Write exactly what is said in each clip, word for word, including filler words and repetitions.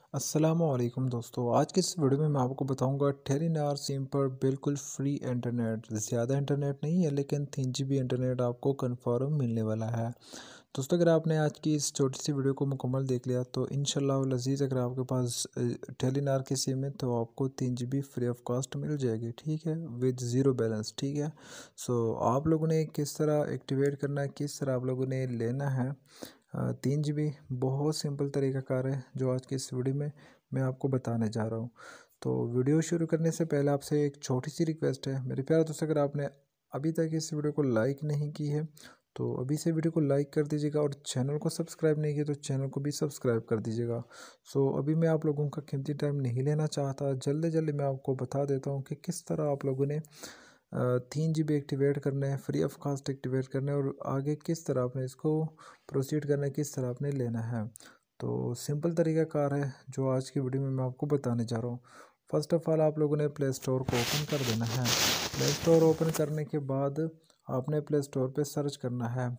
अस्सलामुअलैकुम दोस्तों, आज की इस वीडियो में मैं आपको बताऊंगा टेलीनॉर सिम पर बिल्कुल फ्री इंटरनेट। ज़्यादा इंटरनेट नहीं है लेकिन तीन जी बी इंटरनेट आपको कंफर्म मिलने वाला है। दोस्तों, अगर आपने आज की इस छोटी सी वीडियो को मुकम्मल देख लिया तो इंशाल्लाह वल अज़ीज़ अगर आपके पास टेलीनॉर की सिम है तो आपको तीन G B free of cost मिल जाएगी, ठीक है, विद ज़ीरो बैलेंस। ठीक है, सो आप लोगों ने किस तरह एक्टिवेट करना है, किस तरह आप लोगों ने लेना है तीन जी बी, बहुत सिंपल तरीक़ाकार है जो आज की इस वीडियो में मैं आपको बताने जा रहा हूँ। तो वीडियो शुरू करने से पहले आपसे एक छोटी सी रिक्वेस्ट है मेरे प्यारे दोस्तों, अगर आपने अभी तक इस वीडियो को लाइक नहीं की है तो अभी से वीडियो को लाइक कर दीजिएगा, और चैनल को सब्सक्राइब नहीं किया तो चैनल को भी सब्सक्राइब कर दीजिएगा। सो अभी मैं आप लोगों का कीमती टाइम नहीं लेना चाहता, जल्दी जल्दी मैं आपको बता देता हूँ कि किस तरह आप लोगों ने तीन जी बी एक्टिवेट करना है, फ्री ऑफ कॉस्ट एक्टिवेट करना है, और आगे किस तरह आपने इसको प्रोसीड करना है, किस तरह आपने लेना है। तो सिंपल तरीक़ाकार है जो आज की वीडियो में मैं आपको बताने जा रहा हूँ। फर्स्ट ऑफ़ ऑल आप लोगों ने प्ले स्टोर को ओपन कर देना है। प्ले स्टोर ओपन करने के बाद आपने प्ले स्टोर पे सर्च करना है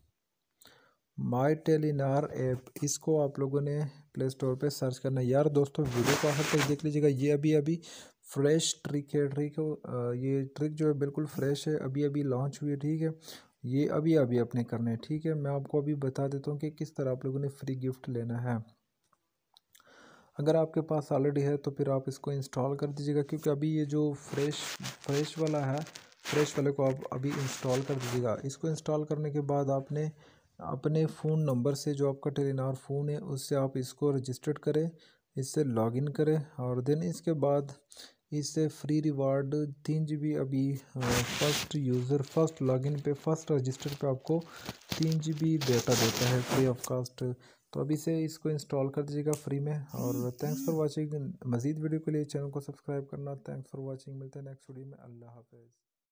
माई टेलीनॉर ऐप। इसको आप लोगों ने प्ले स्टोर पे सर्च करना है। यार दोस्तों, वीडियो को आखिर तक देख लीजिएगा, ये अभी अभी फ्रेश ट्रिक है। ट्रिक हो ये ट्रिक जो है बिल्कुल फ्रेश है, अभी अभी लॉन्च हुई है। ठीक है, ये अभी अभी अपने करना है। ठीक है, मैं आपको अभी बता देता हूँ कि किस तरह आप लोगों ने फ्री गिफ्ट लेना है। अगर आपके पास ऑलरेडी है तो फिर आप इसको इंस्टॉल कर दीजिएगा, क्योंकि अभी ये जो फ्रेश फ्रेश वाला है, फ्रेश वाले को आप अभी इंस्टॉल कर दीजिएगा। इसको इंस्टॉल करने के बाद आपने अपने फ़ोन नंबर से, जो आपका टेलीनॉर फ़ोन है, उससे आप इसको रजिस्टर्ड करें, इससे लॉगिन करें, और देन इसके बाद इससे फ्री रिवार्ड तीन जी बी अभी फर्स्ट यूज़र फर्स्ट लॉगिन पे फर्स्ट रजिस्टर पे आपको तीन जी बी डेटा देता है फ्री ऑफ कॉस्ट। तो अभी से इसको इंस्टॉल कर दीजिएगा फ्री में। और थैंक्स फॉर वाचिंग। मज़ीद वीडियो के लिए चैनल को सब्सक्राइब करना। Thanks for watching. मिलते हैं नेक्स्ट वीडियो में। अल्लाह हाफ़िज़।